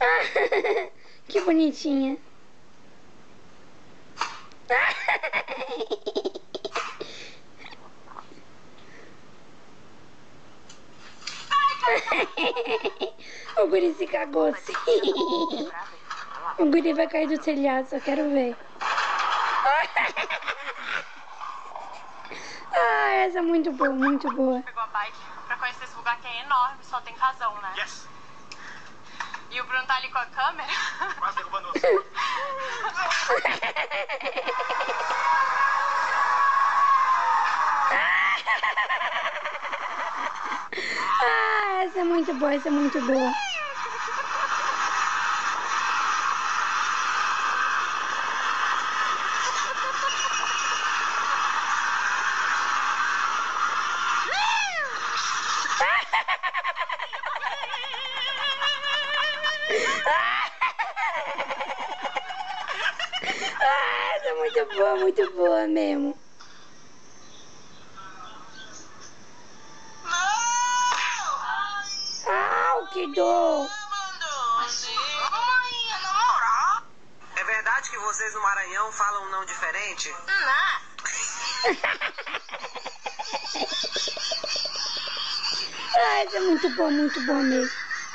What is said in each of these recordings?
Que bonitinha. O guri se cagou assim. O guri vai cair do telhado, só quero ver. Ah, essa é muito boa, muito boa. Pegou a bike pra conhecer esse lugar que é enorme, só tem razão, né? Yes. E o Bruno tá ali com a câmera. Quase derrubando você. Ah, essa é muito boa, essa é muito boa. Ah, essa é muito boa mesmo. Au, que dor! É verdade que vocês no Maranhão falam um não diferente? Ah, essa é muito boa mesmo.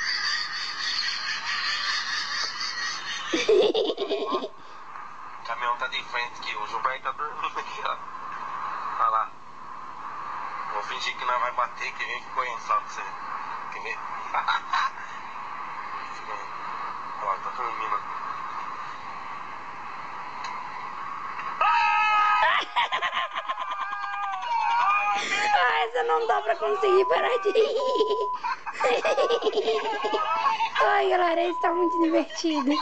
O caminhão tá de frente aqui, o Gilberto tá dormindo aqui, ó. Olha lá. Vou fingir que nós vai bater, que vem ficou só pra você. Quer ver? Olha lá, tá dormindo. Ah, essa não dá pra conseguir parar de rir. Ai, galera, isso tá muito divertido.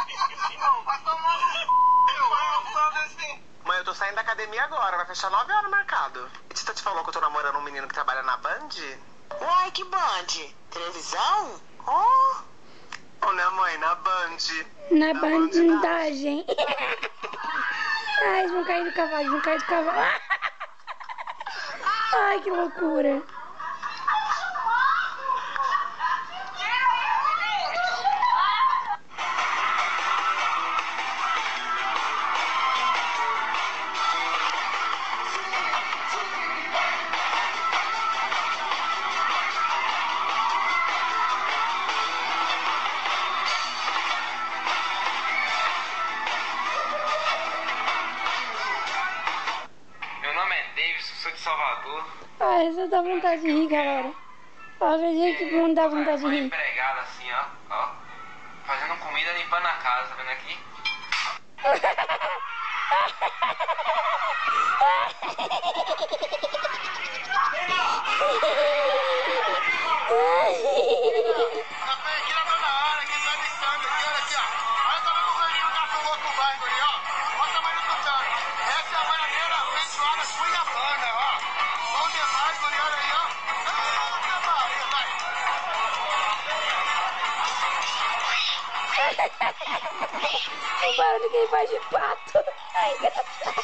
Mãe, eu tô saindo da academia agora, vai fechar 9 horas no mercado. A Tita te falou que eu tô namorando um menino que trabalha na Band? Uai, que Band? Televisão? Oh, né, mãe? Na Band. Na bandidagem. Ai, eles vão cair do cavalo, eles vão cair do cavalo. Ai, que loucura. Sou de Salvador. Ah, essa dá vontade de rir, galera. Olha, gente, que não dá vontade de Uma rir. empregada assim, ó. Fazendo comida, limpando a casa, tá vendo aqui? Aqui na dona Ana, aqui tá missando, olha aqui, ó. Olha o tamanho do gordinho, o gato louco do bairro ali, ó. Olha o tamanho do tanque. Essa é a bananeira abençoada Cuiabana, ó. Bom demais, guri, olha aí, ó. O barulho que ele faz de pato. Ai, engraçado.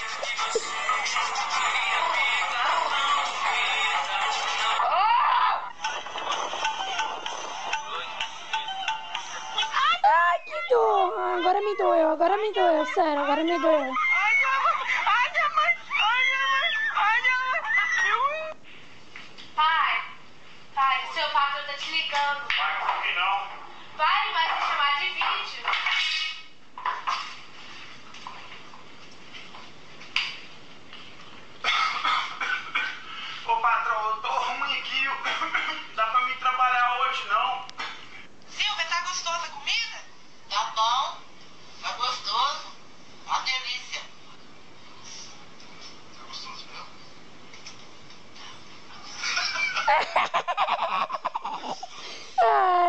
Ai, que dor. Agora me doeu, sério, agora me doeu. Pai, o seu patrão tá te ligando. Vai, por que não? Vai, vai te chamar de vídeo. Ô patrão, eu tô ruim aqui. Dá pra mim trabalhar hoje, não? Silvia, tá gostosa a comida? Tá bom, tá gostoso, uma delícia. Tá gostoso mesmo? Ah,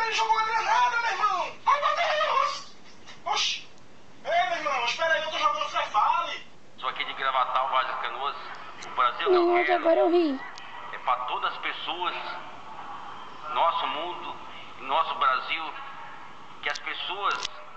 ele jogou uma granada, meu irmão! Ai, meu Deus! Oxi! Ei, meu irmão, espera aí, eu tô jogando Free Fire. Sou aqui de Gravatal, Vargas Canoas. O Brasil que Não, eu quero agora eu ri. é para todas as pessoas, nosso mundo, nosso Brasil, que as pessoas